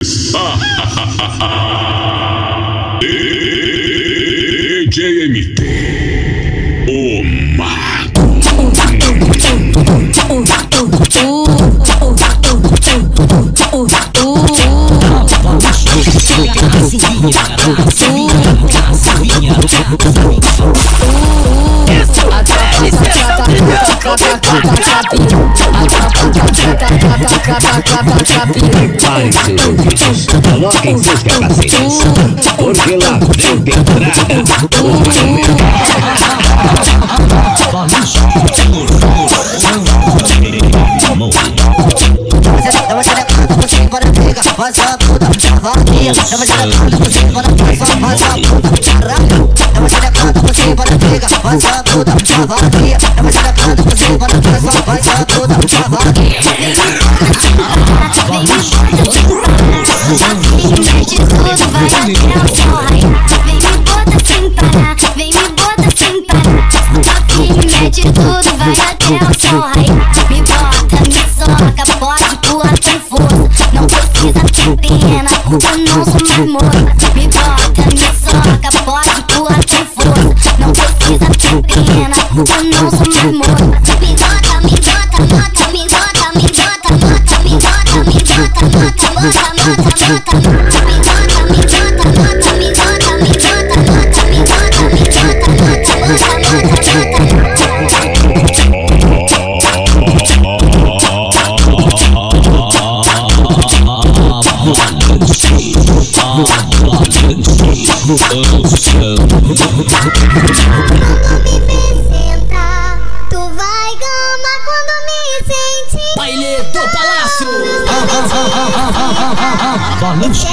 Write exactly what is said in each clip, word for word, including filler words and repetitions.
D J M T, o mago. Parem seus ouvidos, coloquem seus capacetes, porque lá vem pedrada. Faz a puta, vaquinha. Dá uma xerecada, você bora pegar. Faz a puta, caralho. Dá uma xerecada, você bora pegar. Faz a puta, vaquinha. Dá uma xerecada, você bora pegar. Faz a puta, vaquinha. Mete tudo, vai até o sol raiar. Vem me bota sem parar, vem me bota sem parar. Papinho, mete tudo, vai até o sol raiar. Me bota, me soca, pode empurrar com força. Não precisa ter pena, eu não sou mais moça. Me bota, me soca, pode empurrar com força. Não precisa ter pena, eu não sou mais moça. Me bota, me bota, bota, me bota, me bota, bota, me bota, me bota, bota, bota, bota, bota, bota. Tu vai gamar quando me sentir. Baile do Palácio. Balanço.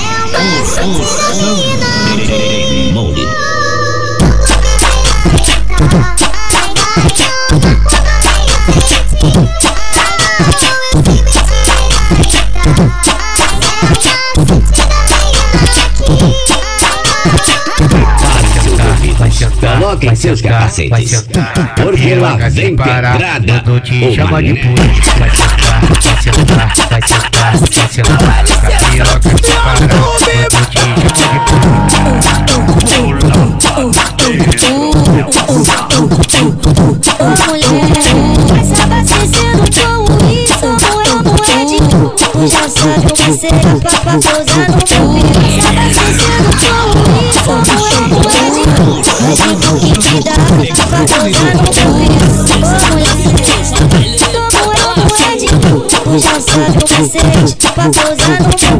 Coloquem seus capacetes, porque lá vem pedrada. Quando te chama de polícia, vai sentar, vai sentar, vai sentar, vai sentar. Tapioca te para, quando te chama de polícia. Essa abastecendo com o isso, não é um moedinho. Tu já sabe o que será pra pousar no meu peito. Essa abastecendo com o isso, não é um moedinho. Mas o que te dá pra pousar no meu peito. Como é um moedinho, tu já sabe o que será pra pousar no meu peito.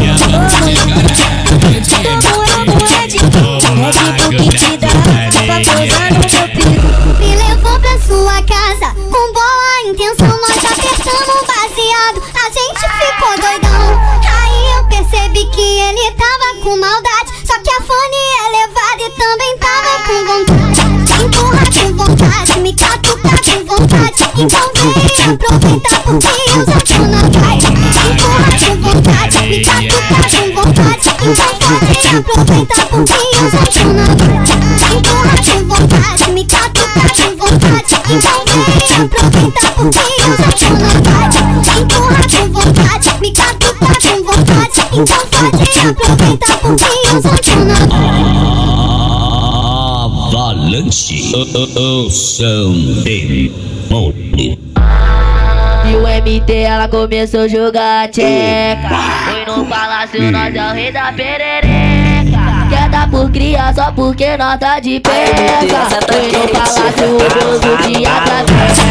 Como é um moedinho, é tipo que te dá pra pousar no meu peito. Me levou pra sua casa com boa intenção, nós apertamos baseado, a gente ficou doidão. Aí eu percebi que ele tava com maldade, só que a fone é levada e também tava com vontade. Empurrar com vontade, me catucar com vontade, então vem aproveitar porque eu já tô na vibe. Empurrar com vontade, me catucar com vontade, então pode aproveitar porque eu já tô na vibe. Empurrar com vontade, me catucar com vontade, então vem aproveitar porque eu já tô na vibe. Empurrar com vontade, me catucar com vontade, então pode aproveitar porque eu já tô na vibe. Avalanche, o som demônio. E o M T ela começou a jogar tcheca. Foi no palácio, nós é o rei da perereca. Quer dar por cria só porque nós tá de peca. Foi no palácio, o Bozo te atravessa.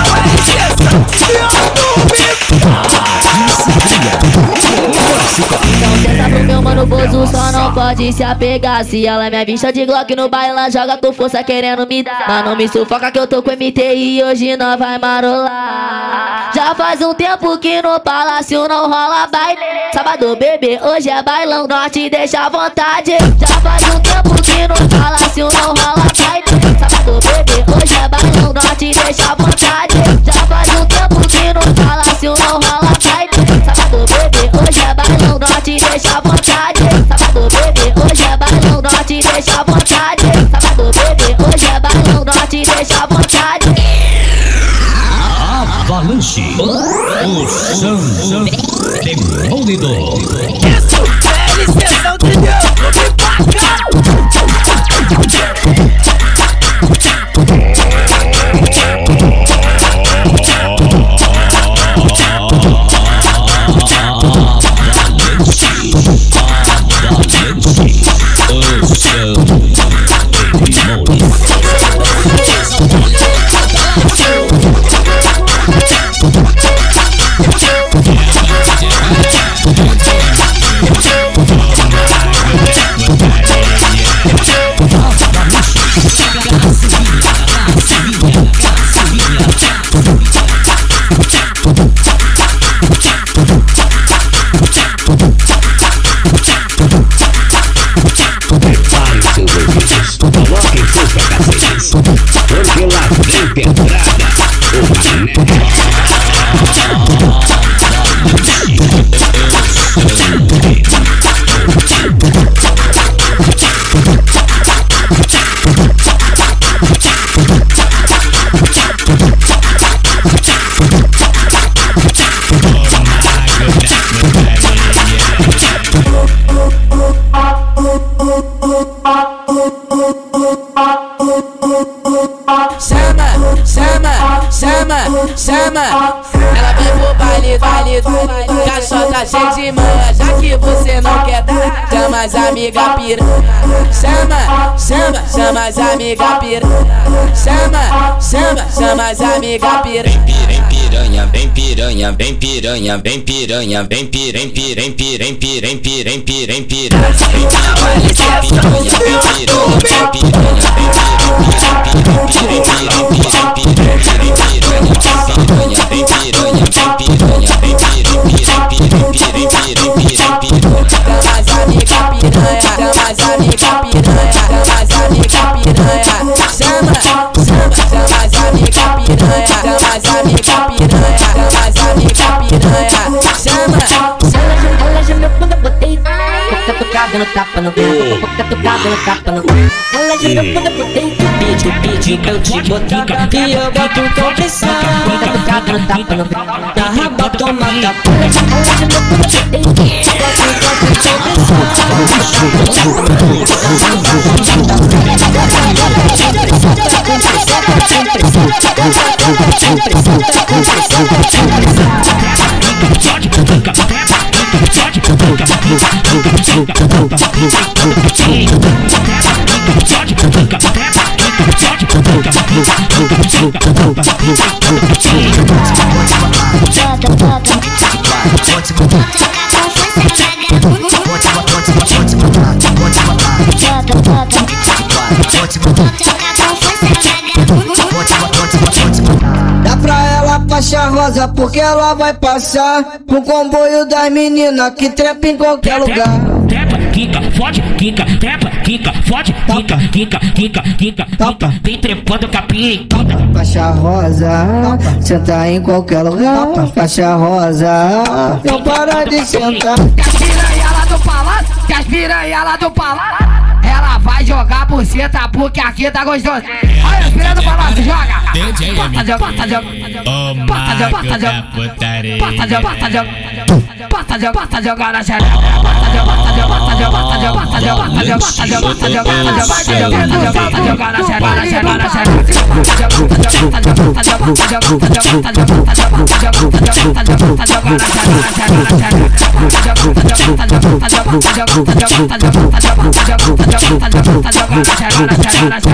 Então senta pro meu mano Bozo, só não pode se apegar. Se ela é minha bicha de Glock no baile, ela joga com força querendo me dar. Mas não me sufoca que eu tô com M T e hoje nós vai marolar. Já faz um tempo que no palácio não rola baile. Sábado bebê, hoje é bailão, nós te deixa à vontade. Já faz um tempo que no palácio não rola baile. Sábado bebê, hoje é bailão, nós te deixa à vontade. Já faz um tempo que no palácio não rola baile. Sábado bebê, hoje é bailão, nós te deixa à vontade. Sábado bebê, hoje é bailão, nós te deixa à vontade. Sábado bebê, hoje é bailão, nós te deixa à vontade. Avalanche, o som demônio. chama as amiga piranha. Chama, chama, chama as amiga piranha. Chama, chama, chama as amiga piranha. Vem piranha, vem piranha, vem piranha, vem piranha, vem piranha, vem piranha, vem piranha, vem piranha, vem piranha, no tapa no vento, boca tocada no tapa no vento. Ela já me quando eu botei pediu, pediu pra eu te botar e eu boto com pressão. Boca tocada no tapa no vento, na raba toma capa. Ela já me quando eu botei boto dá pra ela faixa rosa porque ela vai passar no comboio das meninas que trepa em qualquer lugar. Trepa, quica, fode, quica, trepa, quica, fode, quica, quica, quica, quica, quica. Vem trepando com a pirinha. Faixa rosa, senta em qualquer lugar. Faixa rosa, não para de sentar. Que as piranha lá do palácio, que as piranha lá do palácio, ela vai jogar buceta porque aqui tá gostoso. Olha as piranha do palácio, joga. Bota joga, bota joga, bota joga, bota joga, bota joga, bota joga, bota joga, bota joga na xereca. Bota joga, bota joga, bota joga, bota joga, bota joga, bota joga, bota joga, bota joga, bota joga, bota joga, bota joga na xereca, na xereca, na xereca. Bota joga, bota joga, bota joga, bota joga, bota joga, bota joga, bota joga, bota joga, bota joga, bota joga na xereca, na xereca, na xereca. Bota joga, bota joga, bota joga, bota joga, bota joga, bota joga, bota joga, bota joga, bota joga, bota joga, bota joga, bota joga na xereca, na xereca, na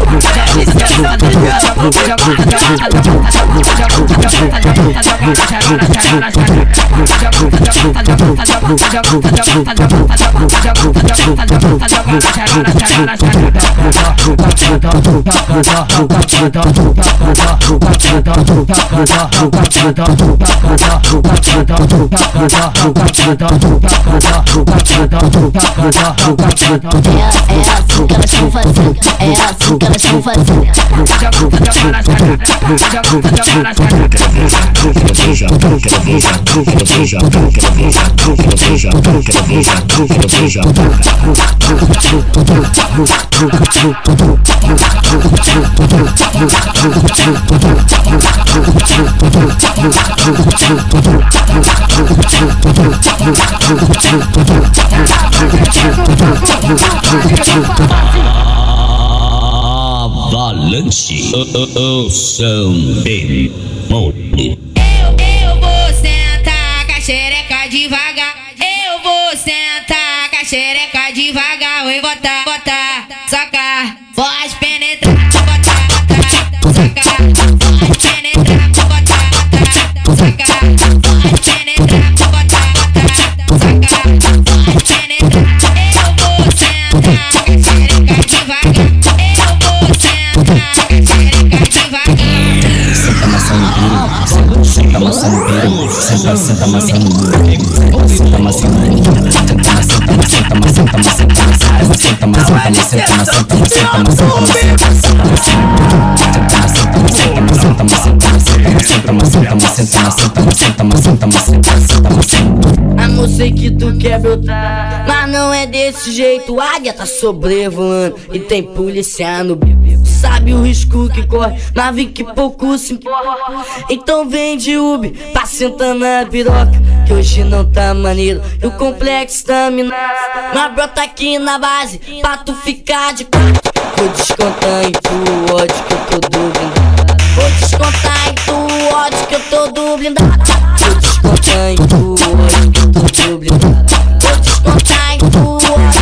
É assim que elas vão fazer, é assim que elas vão fazer. Avalanche, ouçam demônio. Eu, eu vou sentar com a xereca devagar. Eu vou sentar com a xereca devagar. Oi, botar, botar, socar, pode penetrar, botar, botar, socar, pode penetrar, botar, botar, socar, pode penetrar, botar, botar, socar, pode penetrar. Eu vou sentar com a xereca devagar. Eu vou sentar com a xereca devagar. Senta maçã no duro, senta maçã no duro, senta, senta maçã no duro, senta maçã no duro, senta maçã, senta maçã, senta maçã, senta maçã, senta maçã, senta maçã, senta maçã, senta maçã, senta maçã, senta maçã, senta maçã, senta maçã, senta maçã, senta maçã. Amor, sei que tu quer brotar, mas não é desse jeito. A águia tá sobrevoando e tem polícia no bico. Sabe o risco que corre, mas vi que pouco se importa. Então vem de Uber pra sentar na piroca, que hoje não tá maneiro e o complexo tá minado. Mas brota aqui na base pra tu ficar de quatro. Vou descontar em tu ódio que eu tô do blindado. Vou descontar em tu ódio que eu tô do blindado. Vou descontar em tu ódio que eu tô do blindado. Vou descontar em tu ódio.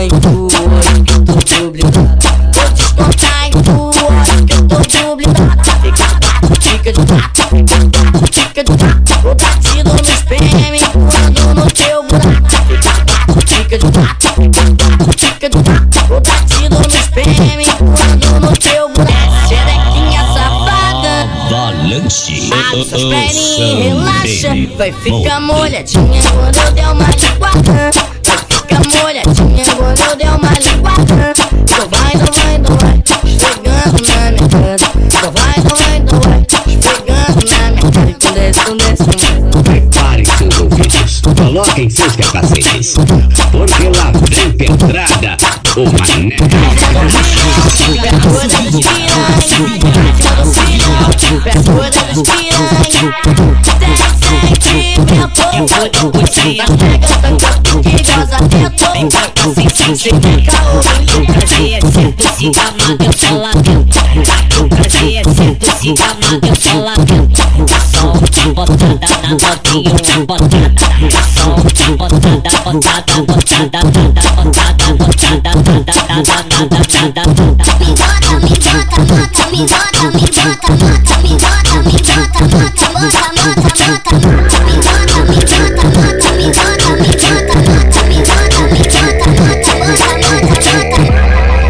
em tu, hoje que eu tô dublicado. Vou descontar em tu, hoje que eu tô dublicado. Fica quatro, fica de quatro, fica de quatro. Vou batido no spam, empurrando no teu buraco. Fica quatro, fica de quatro, fica de quatro. Vou batido no spam, empurrando no teu buraco. Xerequinha safada, Avalanche. abre suas perninhas, relaxa. Vai ficar molhadinha quando eu der uma linguada. Vai ficar molhadinha quando eu der uma linguada. Então vai, então vai, então vai, esfregando na minha cara. Então vai, então vai, então vai, esfregando na minha cara. Então desce, então desce, então desce. Preparem seus ouvidos, coloquem seus capacetes, porque lá vem pedrada, o mané. Perturba dos piranha, perturba dos piranha, perturba dos piranha. Desce sempre meu povo, puxinha, pega tanga, que goza dentro. Assim, sim, sim, caô, prazer, sempre se gamar, eu só lá dentro. Prazer, sempre se gamar, eu só lá dentro. Só uma botada na novinha, uma botada. Só uma botada, botada, botada, botada, botada, botada, botada, botada. Me bota, me bota, bota, me bota, me bota, bota, me bota, me bota, bota, bota, bota, bota. Me bota, me bota, bota, me bota, me bota, bota, me bota, me bota, bota, bota, bota, bota.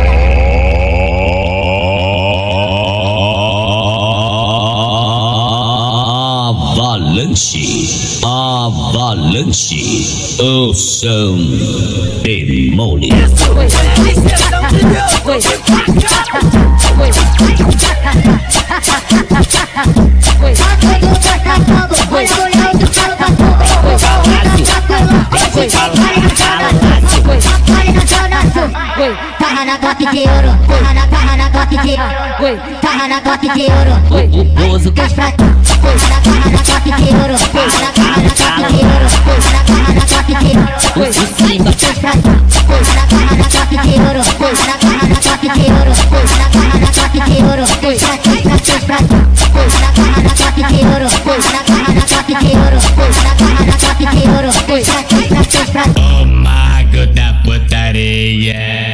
Avalanche, avalanche, o som demole. Tarra na top de ouro, tarra na tarra na top de ouro, tarra na top de ouro, Bozo dois pratos, tarra na tarra na top de ouro, tarra na tarra na top de ouro, tarra na tarra na top de ouro, dois pratos, tarra na tarra na top de ouro, tarra na tarra na top de ouro, tarra na tarra na top de ouro, dois pratos, dois pratos, tarra na tarra na top de ouro, tarra na tarra na top de ouro, tarra na tarra na top de ouro, dois pratos, dois pratos. O mago da putaria.